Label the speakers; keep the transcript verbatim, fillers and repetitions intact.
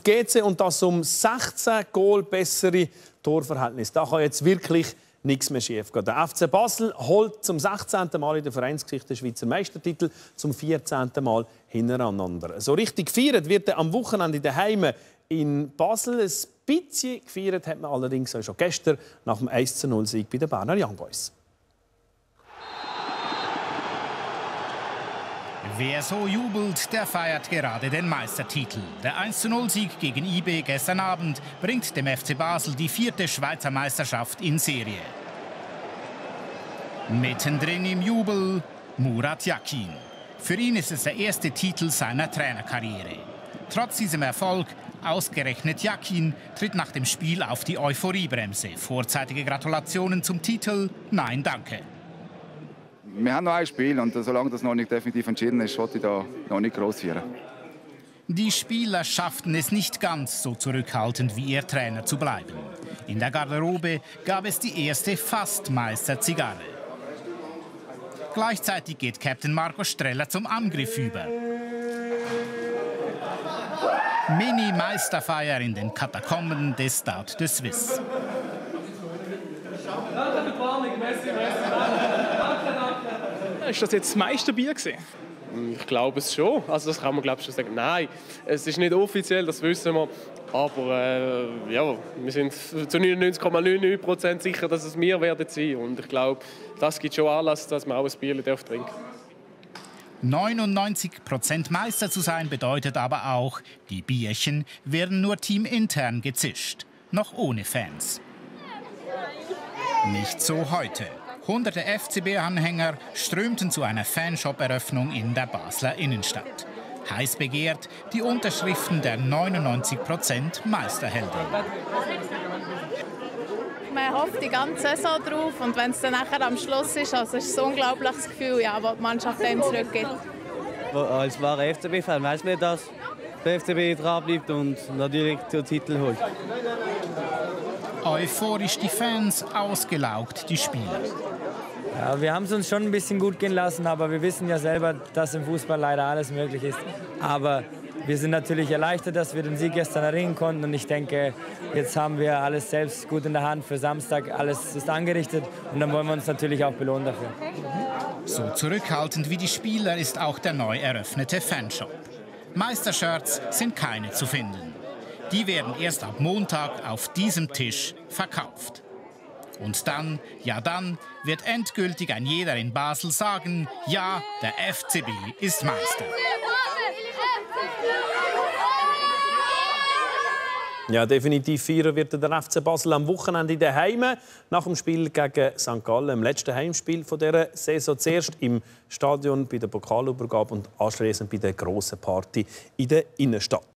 Speaker 1: auf G C und das um sechzehn Goal bessere Torverhältnis. Da kann jetzt wirklich nichts mehr schief gehen. Der F C Basel holt zum sechzehnten Mal in der Vereinsgeschichte den Schweizer Meistertitel, zum vierzehnten Mal hintereinander. So richtig gefeiert wird er am Wochenende daheim in Basel. Ein bisschen gefeiert hat man allerdings auch schon gestern nach dem eins zu null Sieg bei den Berner Young Boys.
Speaker 2: Wer so jubelt, der feiert gerade den Meistertitel. Der eins zu null Sieg gegen I B gestern Abend bringt dem F C Basel die vierte Schweizer Meisterschaft in Serie. Mittendrin im Jubel Murat Yakin. Für ihn ist es der erste Titel seiner Trainerkarriere. Trotz diesem Erfolg, ausgerechnet Yakin, tritt nach dem Spiel auf die Euphoriebremse. Vorzeitige Gratulationen zum Titel? Nein, danke.
Speaker 3: Wir haben noch ein Spiel und solange das noch nicht definitiv entschieden ist, wollte ich da noch nicht gross feiern.
Speaker 2: Die Spieler schafften es nicht ganz so zurückhaltend wie ihr Trainer zu bleiben. In der Garderobe gab es die erste Fast-Meister-Zigarre. Gleichzeitig geht Captain Marco Streller zum Angriff über. Mini-Meisterfeier in den Katakomben des Stade de Suisse.
Speaker 4: Ist das jetzt das Meisterbier gewesen?
Speaker 5: Ich glaube es schon. Also das kann man glaube ich schon sagen. Nein, es ist nicht offiziell, das wissen wir. Aber äh, ja, wir sind zu neunundneunzig Komma neunundneunzig Prozent sicher, dass es wir werden sein. Und ich glaube, das gibt schon Anlass, dass man auch ein Bier trinken darf.
Speaker 2: neunundneunzig Prozent Meister zu sein bedeutet aber auch, die Bierchen werden nur teamintern gezischt, noch ohne Fans. Nicht so heute. Hunderte F C B-Anhänger strömten zu einer Fanshop-Eröffnung in der Basler Innenstadt. Heiß begehrt die Unterschriften der neunundneunzig Prozent Meisterhelden.
Speaker 6: Man hofft die ganze Saison drauf und wenn es dann nachher am Schluss ist, also ist es ein unglaubliches Gefühl, ja, das die Mannschaft einem zurückgibt.
Speaker 7: Als wahrer F C B-Fan weiß man, dass der F C B dran bleibt und natürlich den Titel holt.
Speaker 2: Euphorisch die Fans, ausgelaugt die Spieler.
Speaker 7: Ja, wir haben es uns schon ein bisschen gut gehen lassen, aber wir wissen ja selber, dass im Fußball leider alles möglich ist. Aber wir sind natürlich erleichtert, dass wir den Sieg gestern erringen konnten. Und ich denke, jetzt haben wir alles selbst gut in der Hand für Samstag. Alles ist angerichtet und dann wollen wir uns natürlich auch belohnen dafür.
Speaker 2: So zurückhaltend wie die Spieler ist auch der neu eröffnete Fanshop. Meistershirts sind keine zu finden. Die werden erst ab Montag auf diesem Tisch verkauft. Und dann, ja dann, wird endgültig ein jeder in Basel sagen, ja, der F C B ist Meister.
Speaker 1: Ja, definitiv feiern wird der F C Basel am Wochenende daheim nach dem Spiel gegen Sankt Gallen, im letzten Heimspiel dieser Saison. Zuerst im Stadion bei der Pokalübergabe und anschließend bei der grossen Party in der Innenstadt.